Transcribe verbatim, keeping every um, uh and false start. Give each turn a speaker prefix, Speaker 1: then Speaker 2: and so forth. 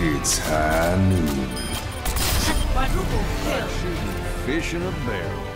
Speaker 1: It's high noon.
Speaker 2: Quadruple kill.
Speaker 1: Fish in a barrel.